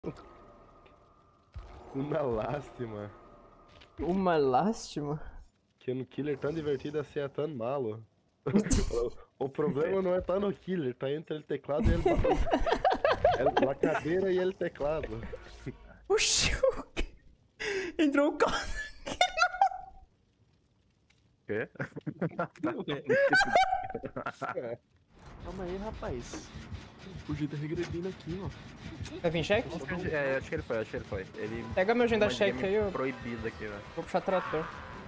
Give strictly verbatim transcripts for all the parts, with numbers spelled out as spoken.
Uma lástima. Uma lástima? Que no killer tão divertido assim é tão malo. o, o problema não é tá no killer, tá entre o teclado e ele é a cadeira e ele teclado. Oxi, entrou o carro. Quê? É. Calma aí, rapaz. Fugir da regredindo aqui, ó. Vai vir cheque? É, acho que ele foi, acho que ele foi. Ele Pega meu agenda uma cheque game aí, eu proibido aqui, velho. vou puxar trator.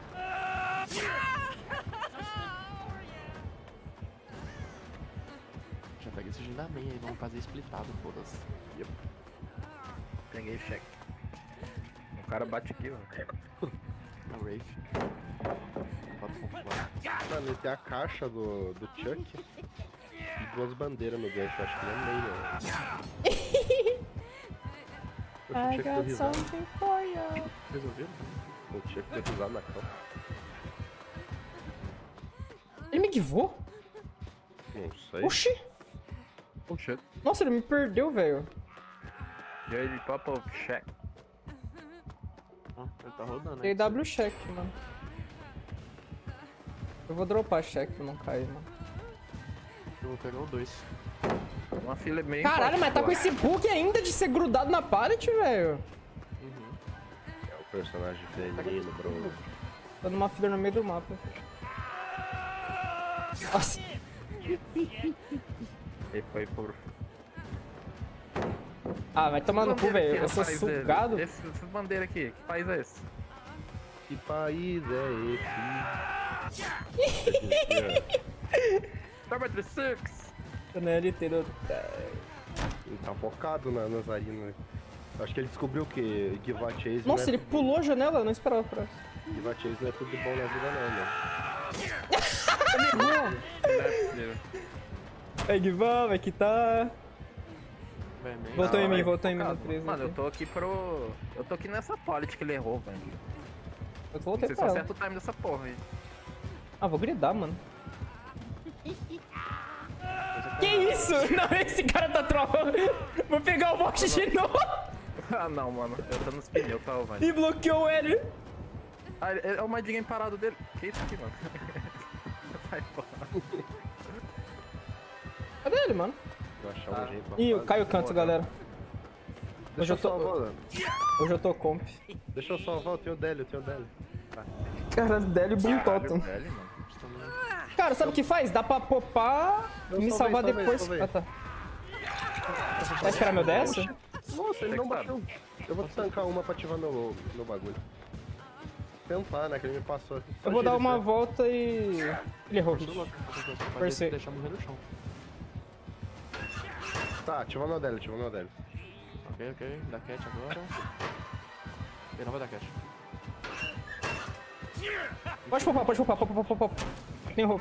Já pega esse agenda meia aí, vamos fazer splitado, foda-se. Yep. Peguei cheque. O cara bate aqui, ó. A Wraith. Bota o computador. Mano, ele tem a caixa do, do Chuck e duas bandeiras no gancho, acho que não é meio, né? I Eu got something for you. Resolveu? Eu tinha que ter pisado na cama. Ele me guivou? Não sei. Oxi! Oh shit. Nossa, ele me perdeu, velho. E aí ele pop up check. Ah, ele tá rodando Dei aí. W check, mano. Eu vou dropar check pra não cair, mano. Eu vou pegar o dois. Uma fila meio. Caralho, mas tá com esse. esse bug ainda de ser grudado na pallet, velho. Uhum. É o personagem feminino, bro. Tô numa fila no meio do mapa. Nossa. Ele foi por. Ah, vai tomar no cu, velho. Eu sou País sugado. dele. Esse, essa bandeira aqui, que país é esse? Que país é esse? Number trinta e seis! Tô na L T do... Ele tá focado na Nazarina. Acho que ele descobriu que Give a Chase Nossa, não é ele pulou a janela, eu não esperava pra... Give a Chase não é tudo de bom na vida não, mano. Não é possível. Vai que vai, vai que tá... Vai, man. Voltou Não, em mim, é voltou em mim no focado. três. Mano, eu tô aqui pro. Eu tô aqui nessa pallet que ele errou, velho. Eu Não voltei sei se pra eu ela. acerto o time dessa porra aí. Ah, vou gridar, mano. Que isso? Não, esse cara tá trolando. Vou pegar o box de novo. Ah não, mano. Eu tô nos pneus, tá, velho. E bloqueou ele. Ah, é o Mind Game parado dele. Que isso aqui, mano? Sai fora. Cadê ele, mano? Vou achar um jeito pra Ih, fazer. caiu o canto, galera. Deixa eu Hoje eu tô- salvar, mano. Hoje eu tô comp. Deixa eu salvar, eu tenho o Délio, eu tenho o Délio. Cara, Délio Boom Caralho, Totem. velho, mano. Cara, sabe o que faz? Dá pra popar e Eu me salvei, salvar salvei, depois. salvei. Ah, tá. Vai esperar meu D S? Nossa, ele não Teclado. bateu. Eu vou tancar uma pra ativar meu, meu bagulho. Tentar, né? Que ele me passou. Só Eu vou dar gira uma isso volta e... Ele errou. Deixa eu logo, pode Perce- deixar morrer no chão. aí. Tá, ativa meu Délio, ativa meu Délio. Ok, ok. Dá cat agora. Ele não vai dar cat. Pode popar, pode popar, popar, popar, popar. Tem roupa.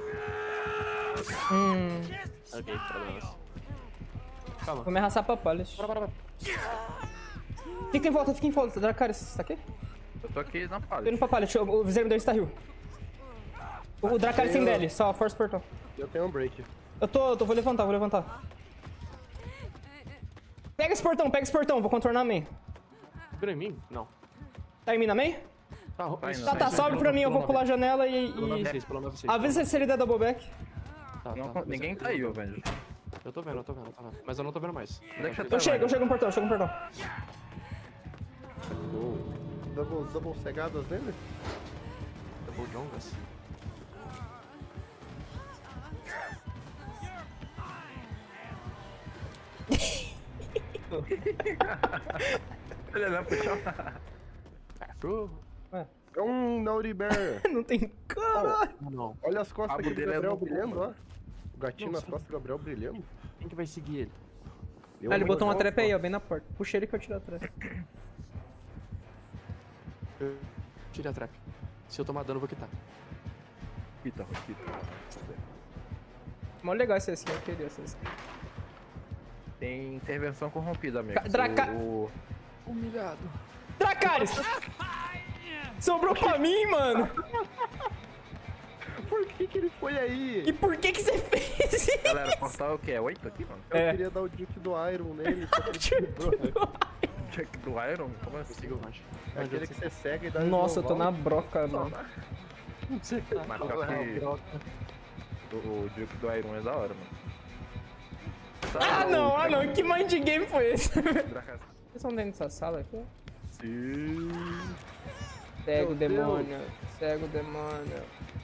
Hum... Ok, problemas. Calma. Vou me arrastar pra pallet. Bora, bora, bora. Fica em volta, fica em volta. Dracarys, você tá aqui? Eu tô aqui na Tô indo pallet. pra pallet, o Viseiro dele está rio. O Dracarys tem dele, só force portão. Eu tenho um break. Eu tô, eu tô, vou levantar, vou levantar. Pega esse portão, pega esse portão, vou contornar a main. Segura em mim? Não. Tá em mim na main? Tá, Vai, isso, não, Tá, tá, isso, sobe pelo pra mim, eu nove- vou pular a janela e... Pelo nove e... seis, pelo nove seis. Avisa se ele der double back. Tá, Não, tá, ninguém tá, caiu, velho. Eu tô vendo, eu tô vendo, eu tô vendo. Mas eu não tô vendo mais. Deixa Eu chego, eu chego no portão, eu chego no portão. Oh. Double, double cegadas nele? Double Jongas. Ele não puxou. Cachorro. É um Naughty Bear. Não tem cara. Não, não. Olha as costas Rabo aqui do dele é Gabriel no cu, brilhando, ó. mano. O gatinho Não, nas sim. costas do Gabriel brilhando. Quem que vai seguir ele? Eu Ah, ele vou botou uma botar trap aí, ó, bem na porta. Puxa ele que eu tiro a trap. Eu tirei a trap. Se eu tomar dano, eu vou quitar. Pita, pita. Mó legal esse skin, eu queria essa skin. Tem intervenção corrompida, amigo. Ca- Draca- O... Humilhado. Dracarys! Sobrou pra mim, mano! Por quê? que que ele foi aí? E por que que você fez isso? Galera, portal é o quê? É oito aqui, mano? Eu É. queria dar o Duke do Iron nele, só que ele quebrou. Check do Iron? Como assim? Consigo, mas. É aquele que você cega e dá Nossa, eu tô na esnoval. broca, mano. Mas só que o, o Duke do Iron é da hora, mano. Ah, não, ah, não. Que mind game foi esse? Vocês Dracaço. estão dentro dessa sala aqui? Sim. Cego Meu Deus. demônio. Cego demônio.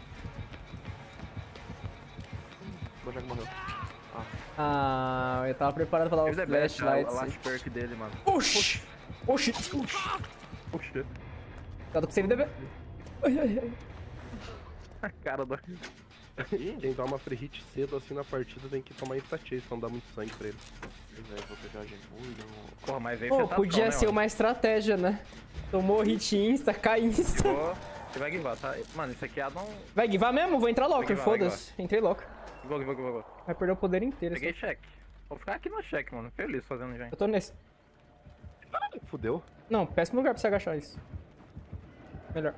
O Bojack morreu. Ah, eu tava preparado pra dar o Ele é best, a, a flashlight. last perk dele, mano. Oxi! Oxi! Puxa. Cuidado com o save D B. Ai, ai, ai. A cara do... Quem toma free hit cedo assim na partida tem que tomar insta-chase, pra não dar muito sangue pra ele. Pois é, vou pegar a Gemulho. Porra, mas aí Pô, você tá podia né, ser mano? uma estratégia, né? Tomou hit insta, cai insta. Pô, Você vai guivar, tá? Mano, isso aqui é não... Vai guivar mesmo? Vou entrar locker, guivar, vai foda-se. Entrei locker. Vou, vou, vou, vou. Vai perder o poder inteiro. Peguei só. check. Vou ficar aqui no check, mano. Feliz fazendo já. Eu tô nesse. Fudeu. Não, péssimo lugar pra você agachar isso. Melhor.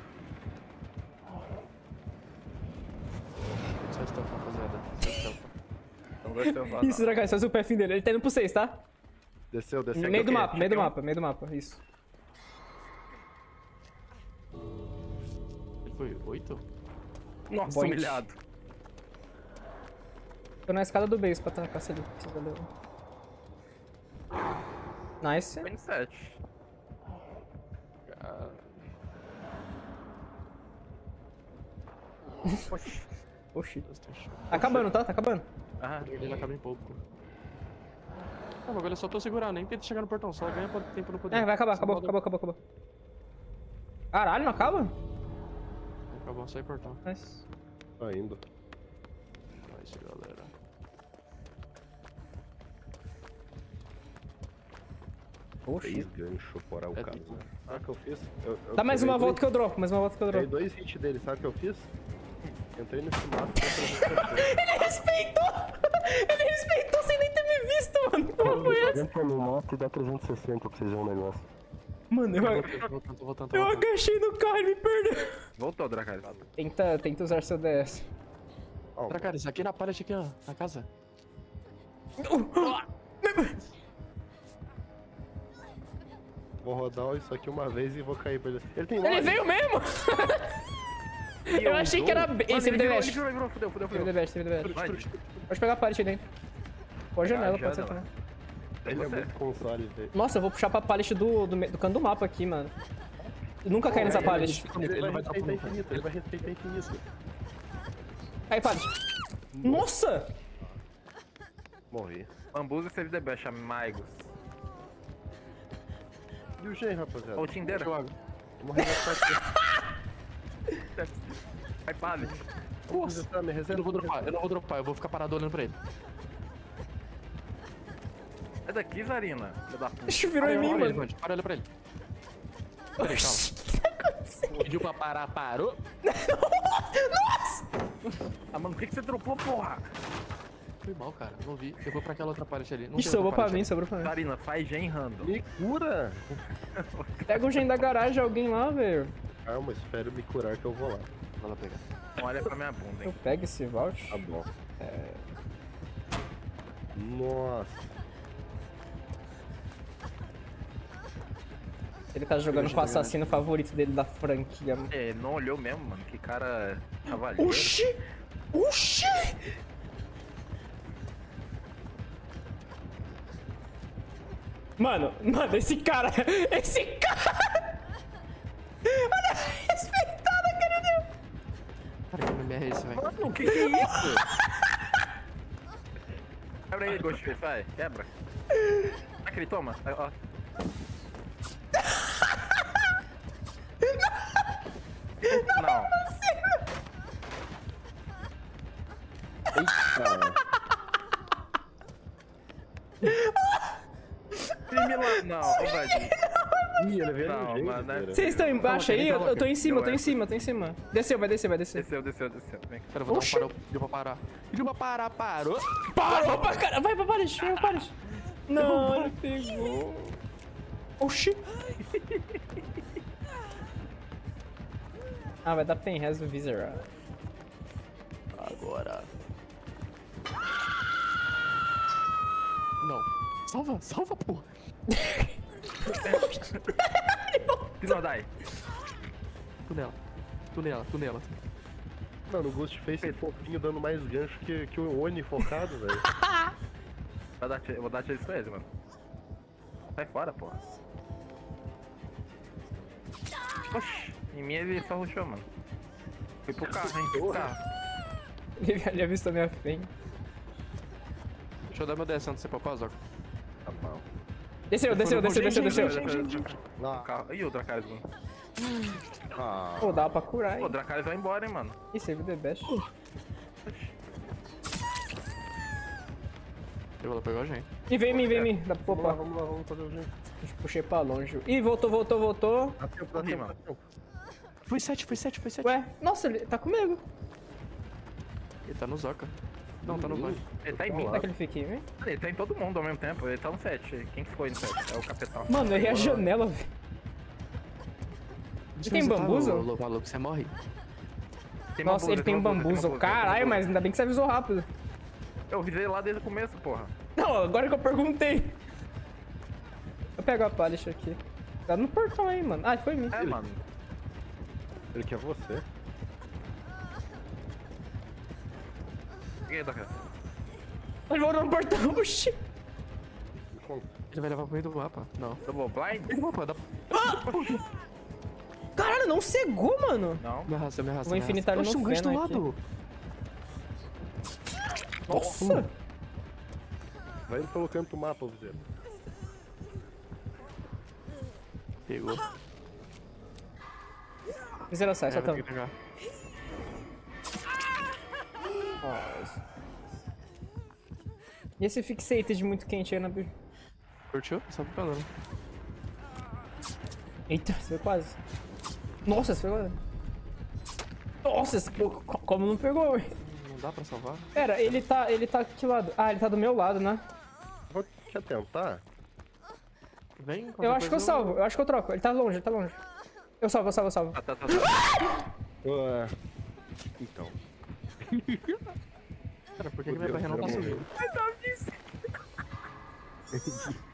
Só stealth, rapaziada. Só stealth. Então vai ser o Isso, Drakai, só o pé fim dele. Ele tá indo pro seis, tá? Desceu, desceu. No meio do quê? mapa, meio do Check um? mapa, meio do mapa. Isso. Ele foi oito? Nossa, Point. humilhado. Tô na escada do base pra tancar se ele precisa levar. Nice. vinte e sete. Ah, Oxi. Oxi. Deus tem show. Tá acabando, tá? Tá acabando. Ah, Ele acaba em pouco. Não, mas agora é só tô segurando, nem tenta chegar no portão, só ganha tempo no poder. É, vai acabar, Só acabou, roda- acabou, acabou, acabou. Caralho, não acaba? Acabou, só ir portão. Nice. Tá indo. Nice, galera. Oxi. Três gancho fora o É caso. tipo- Sabe o que eu fiz? Eu, eu Dá mais peguei uma dois- volta que eu dropo, mais uma volta que eu Peguei dropo. dois hits dele, sabe o que eu fiz? Entrei nesse mato e Ele respeitou! Ele respeitou sem nem ter me visto, mano. Como foi essa? Entra no mato e dá trezentos e sessenta pra vocês verem um negócio. Mano, eu, Tô voltando, tô voltando, tô eu voltando. agachei no carro e me perdeu. voltou, Dracarys. Tenta, tenta usar seu D S. Ó, Dracarys, aqui na pallet, aqui, ó, na casa. vou rodar isso aqui uma vez e vou cair pra ele. Ele tem Ele lore. veio mesmo! Eu achei que era. Esse Esse ele virou, dash. ele virou, ele virou, fudeu, fudeu, Teve fudeu. dash, teve dash. Vai, Pode pegar a pallet aí dentro. Ou a janela, Ah, pode ser janela. também. Ele é Você. muito console, velho. Nossa, eu vou puxar pra pallet do, do, me- do canto do mapa aqui, mano. Eu nunca caí nessa Ele- pallet. Ele, Ele vai vai dar respeitar pro- infinito, ele vai respeitar infinito. Aí, pallet. Nossa! Morri. Bambuza save the best, amigos. E o Gen, rapaziada? Ó, o Tinder. Joga. Vamos resgatar Vai, pallet. Vamos resgatar minha Eu reserva. não vou dropar, eu não vou dropar, eu vou ficar parado olhando pra ele. É daqui, Zarina. Filha da puta. Bicho virou em Para, mim, olha ele, mano. Para, olha pra ele. Peraí, calma. Pediu pra parar, parou. Ah, mano, por que, que você dropou, porra? Foi mal, cara, não vi. Eu vou pra aquela outra pallet ali. Não Ixi, tem sobrou outra pra pallet mim, sobrou pra mim. Zarina, faz gen random. Me cura! Pega o gen da garagem, alguém lá, velho. Calma, espero me curar que eu vou lá. ali. Vai lá pegar. Não olha pra minha bunda, Eu hein. pego esse vault. Tá bom. É... Nossa. Ele tá jogando com o assassino favorito dele da franquia, mano. É, não olhou mesmo, mano. Que cara cavalheiro. Oxi! Oxi! Mano, mano, esse cara. Esse cara! Olha a respeitada que ele deu! Cara, que meme é esse, velho? Mano, que que é isso? Quebra aí, Ghostface, vai. Quebra. Aquele, toma. Aí, ó. Não. Eita! Crime lá. Não, ô, Vadinho. Ih, ele veio Não, no jeito, mano, é- velho. Vocês estão embaixo aí? Eu, eu tô em cima, eu tô em Deu cima, eu tô em cima. Desceu, vai descer, vai descer. Desceu, desceu, desceu. Vem cá. Cara, eu vou dar Oxi. um parou. Pediu pra parar. Pediu pra parar, parou. Parou pra cara! Vai pra pallet, vai pra pallet! Não, ele pegou. Oxi! Ah, vai dar penrez do Visceral. Bora. Não. Salva, salva, porra. Não, dai. Tu nela. Tu nela, tu nela. Mano, o Ghostface é fofinho dando mais gancho que, que o Oni focado, velho. Vai dar, eu vou dar chase pra ele, mano. Sai fora, porra. Oxi, em mim ele só rushou, mano. Foi pro carro, hein? Foi pro carro. Ele ele avistou minha fém. Deixa eu dar meu D S antes de você papar, Zoco. Tá mal. Desceu, desceu, desceu, desceu, desceu. Lá. Carro. Ih, o Dracarys, mano. Ah. Pô, dá pra curar, Pô, o hein? Dracarys vai embora, hein, mano. Ih, save the best. Ela pegou a gente. Ih, vem em mim, vem em mim. Dá pra Vamos lá, popar. vamos lá, vamos fazer o jeito. Puxei pra longe. Ih, voltou, voltou, voltou. Dá tempo, dá Corri, tempo, mano. dá tempo. Foi sete, foi sete, foi sete. Ué, nossa, ele tá comigo. Ele tá no Zoca. Não, tá no banho. Ele tá em mim. Será que ele fica em mim? Ele tá em todo mundo ao mesmo tempo. Ele tá no set. Quem que foi no set? É o capitão. Mano, eu errei a janela, velho. Deixa tem eu visitar bambuzo? o Louco, maluco, você morre. Tem Nossa, ele tem bambuzo. Caralho, mas ainda bem que você avisou rápido. Eu visei lá desde o começo, porra. Não, agora que eu perguntei. Eu pego a palha aqui. Tá no portão aí, mano. Ah, foi em mim. É, mano. Ele quer você. Peguei, Dracarys. Ele voltou no portão, oxi. Me conta. Ele vai levar pro meio do mapa. Não. Double blind? Meio do mapa, dá. Caralho, não cegou, mano. Não. Me arrasta, me arrasta. Vou me infinitar arrasta. ele no Oxe, um gancho do feno aqui. lado. Nossa. Vai indo pelo canto do mapa, Vizeiro. Pegou. Zero sai, só É, vai tamo. ter que pegar. Nossa. E esse fixated muito quente aí na bicho? Curtiu? Só por causa. Eita, você foi quase. Nossa, você foi quase. Nossa, esse- co- como não pegou, ué? Não dá pra salvar? Pera, ele tá, ele tá que lado? Ah, ele tá do meu lado, né? Vou- Quer tentar? Vem. Eu acho que eu salvo, eu acho que eu troco. Ele tá longe, ele tá longe. Eu salvo, eu salvo, eu salvo. Ah, tá, tá, tá. Ué. Então. Cara, por que, que minha Meu barreira não tá Deus, subindo? era